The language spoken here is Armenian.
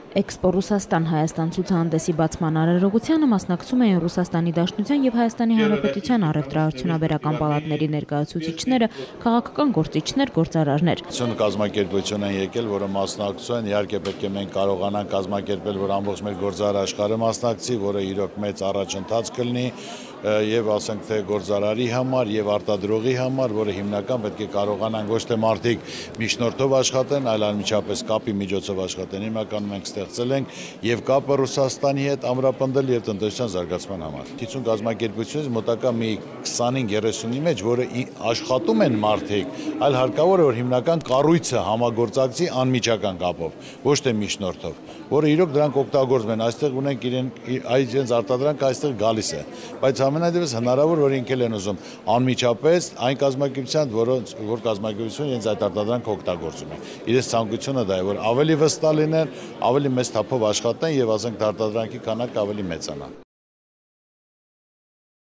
Expo Rusաստան-Հայաստան ցուցահանդեսի բացման արարողությանը մասնակցում էին Ռուսաստանի Դաշնության եւ Հայաստանի Հանրապետության առևտրաարդյունաբերական պալատների ներկայացուցիչները, քաղաքական գործիչներ, գործարարներ։ Կազմակերպություն են եկել, որը մասնակցում են, իհարկե պետք է մենք կարողանանք կազմակերպել, որ ամբողջ մեր գործարար աշխարհը մասնակցի, որը իրոք մեծ առաջընթաց կլինի եւ ասենք թե գործարարի համար եւ արտադրողի համար, որը հիմնական պետք է կարողանան ոչ թե մարդիկ միջնորդով աշխատեն, այլ անմիջապես կապի միջոցով աշխատեն։ Հիմնականում մենք ստեղծել ենք եւ կապը Ռուսաստանի հետ ամրապնդել եւ տնտեսության զարգացման համար։ 50 կազմակերպությունից մոտակա մի 25-30-ի մեջ, որը աշխատում են մարդիկ, այլ հարկավոր է որ հիմնական կառույցը համագործակցի անմիջական կապով, ոչ թե միջնորդով, որը իրոք դրանք օգտագործում են, այստեղ ունենք իրենց արտադրանքը այստեղ գալիս է, բայց ամենայնիվս հնարավոր որ ինքել են ուզում անմիջապես այն կազմակերպության, որ կազմակերպությունը իրենց այդ արտադրանքը օգտագործում է։ Իրենց ցանկությունը դա է, որ ավելի վստահ լինեն, ավելի մեծ թափով աշխատեն եւ ասենք արտադրանքի քանակը ավելի մեծանա։